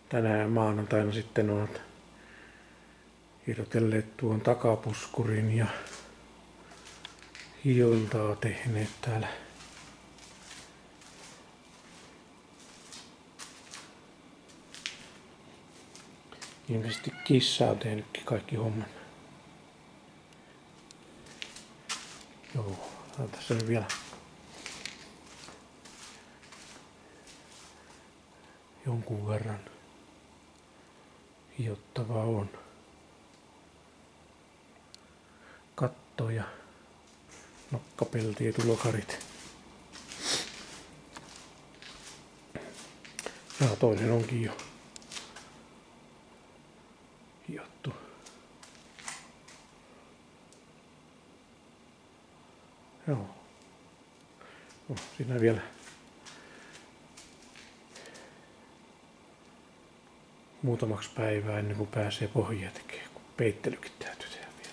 tänään maanantaina sitten ovat irrotelleet tuon takapuskurin ja hiontaa tehneet täällä. Ilmeisesti kissa on tehnytkin kaikki homman. Joo, tässä on vielä jonkun verran hiottavaa on. Katto ja nokkapelti ja tulokarit. Ja toinen onkin jo hiottu. Joo. Siinä vielä muutamaksi päivää ennen kuin pääsee pohjia tekemään, kun peittelykin täytyy tehdä vielä.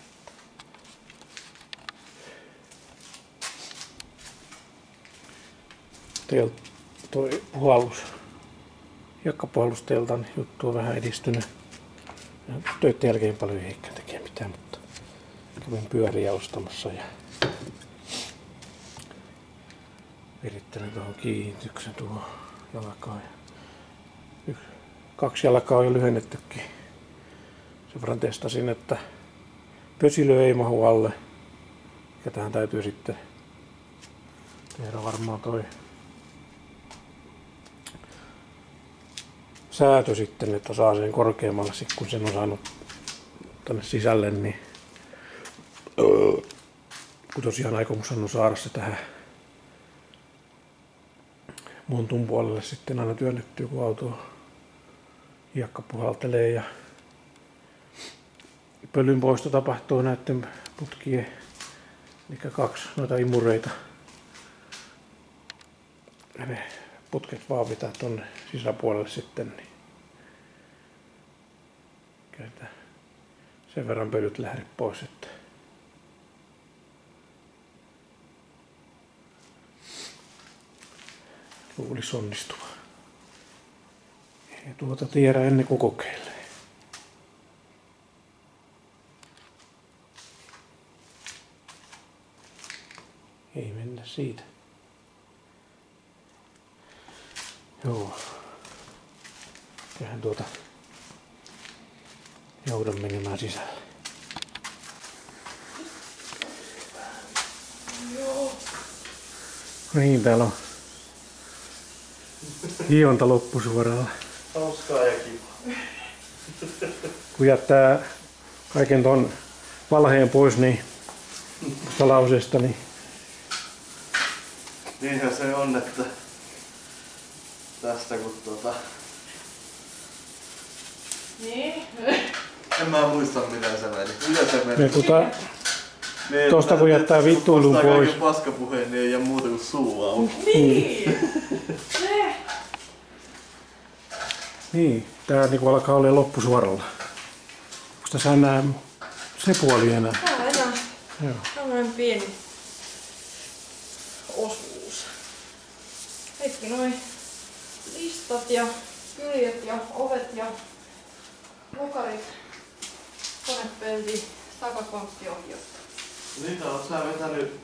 Toi puhallus, hiekkapuhallusteltan juttu on vähän edistynyt. Töiden jälkeen paljon ei ehkä tekee mitään, mutta kävin pyöriä ostamassa ja virittelen tuohon kiinnityksen tuohon jalkaan. 2 jalkaa on jo lyhennettykin. Sen verran testasin, että pösilö ei mahu alle. Ja tähän täytyy sitten tehdä varmaan toi säätö sitten, että saa sen korkeammalle, kun sen on saanut tänne sisälle, niin kun tosiaan aikomus on saada se tähän montun puolelle sitten aina työnnettyä, kun auto hiekka puhaltelee ja pölyn poisto tapahtuu näiden putkien, eli 2 noita imureita. Ja ne putket vaan pitää tonne sisäpuolelle sitten, niin käytetään sen verran pölyt lähde pois, että luulisi onnistumaan. Ei tuota tiedä ennen kuin kokeilee. Ei mennä siitä. Joo. Tehän tuota joudan menemään sisälle. Joo. Niin, täällä on hionta loppusuoralla. Hauskaa ja kiva. Kun jättää kaiken ton valheen pois niin lauseesta, niin niinhän se on, että tästä kun Niin. en mä muista mitä se meni. Mitä se meni? Tosta kun jättää vittuilun pois. Kaiken paskapuheen, niin ei jää muuta kuin suu auki. Niin. Se. Niin, tää niinku alkaa olla loppusuoralla. Onko tässä enää se puoli enää? Tää on enää Joo. tämmönen pieni osuus. Kaikki noi listat ja kyljet ja ovet ja lokarit, konepelti, takakontti on hiottu. Niitä oot sä vetänyt,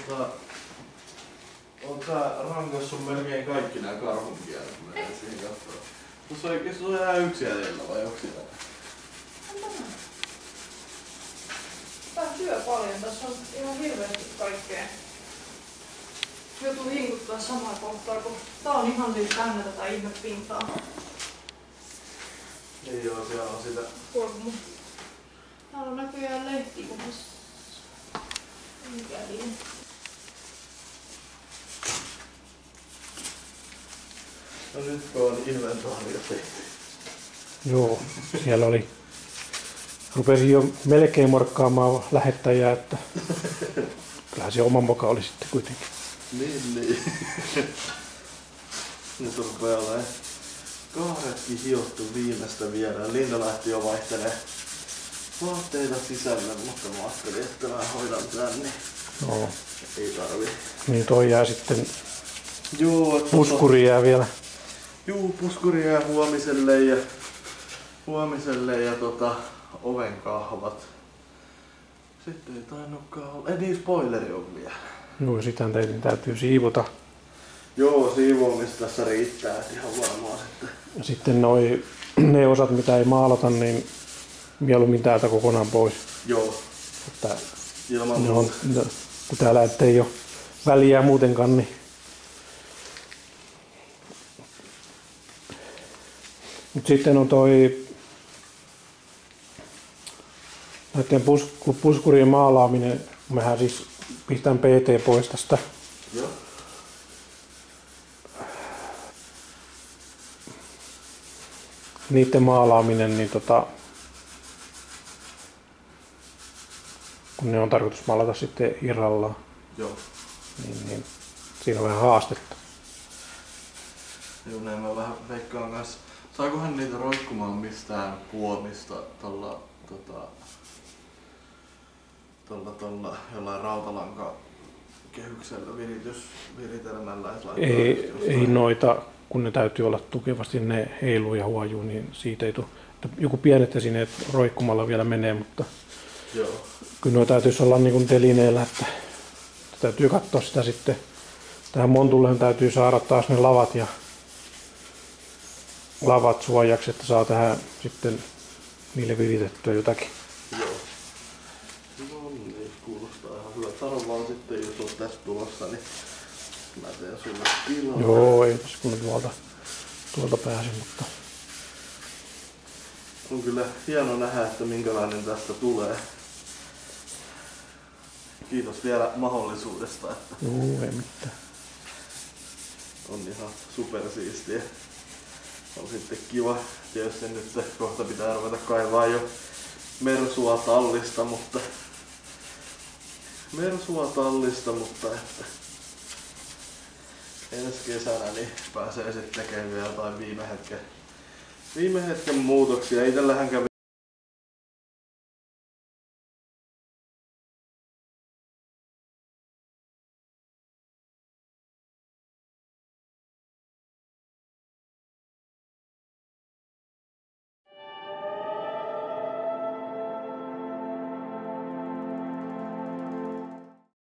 oot sä rangassut melkein kaikki nää karhunkielet, kun menee siihen katsomaan. Tuossa on enää yksi jäljellä vai onko siellä? Tää syö paljon, tässä on ihan hirveästi kaikkea. Joutuu hinkuttaa samaa kohtaa, kun tää on ihan nyt täynnä tätä ihmepintaa. Ei oo, siellä on sitä. Kormu. Täällä on näköjään lehti, kun mikä niin. No nyt kun on inventaario tehty. Joo, siellä oli. Rupesin jo melkein morkkaamaan lähettäjää, että kyllähän se oma moka oli sitten kuitenkin. Niin. Nyt rupeaa olemaan kahretkin hiottu viimeistä vielä. Linda lähti jo vaihtelee vaatteita sisälle, mutta mä ajattelin, että mä hoidan tän, niin Joo. ei tarvii. Niin toi jää sitten, Joo, että puskuri jää vielä. Juu, puskuri jää huomiselle ja huomiselle ja ovenkahvat. Sitten ei tainnutkaan olla. Niin, spoileri on vielä. Joo, ja sitähän teidän täytyy siivota. Joo, siivoamista tässä riittää ihan varmaan sitten. Ja sitten ne osat, mitä ei maalata, niin mieluummin täältä kokonaan pois. Joo. Että Ilman ne on, kun täällä ettei ole väliä muutenkaan, niin mut sitten on näiden puskurien maalaaminen. Mehän siis pistän PT pois tästä. Joo. Niiden maalaaminen, niin kun ne on tarkoitus maalata sitten irrallaan, Joo. niin siinä on vähän haastetta. Joo, näin mä vähän veikkaan kanssa. Saakohan niitä roikkumaan mistään puomista tolla jollain rautalanka kehyksellä viritelmällä? Ei noita, kun ne täytyy olla tukevasti, ne heiluu ja huojuu, niin siitä ei tule. Joku pienet esineet roikkumalla vielä menee, mutta Joo. kyllä noita täytyisi olla niin kuin telineellä, että täytyy katsoa sitä sitten. Tähän montulleen täytyy saada taas ne lavat suojaksi, että saa tähän sitten niille viritettyä jotakin. Joo. No niin, kuulostaa ihan hyvä. Sano vaan sitten, jos olet tässä tulossa, niin mä teen sulle tilaa. Joo, ei tässä kun tuolta pääsin, mutta On kyllä hieno nähdä, että minkälainen tästä tulee. Kiitos vielä mahdollisuudesta, että joo, ei mitään. on ihan supersiistiä. On sitten kiva. Tietysti nyt kohta pitää ruveta kaivaa jo mersua tallista, mutta että ensi kesänä niin pääsee sitten tekemään vielä jotain viime hetken muutoksia. Itsellähän kävi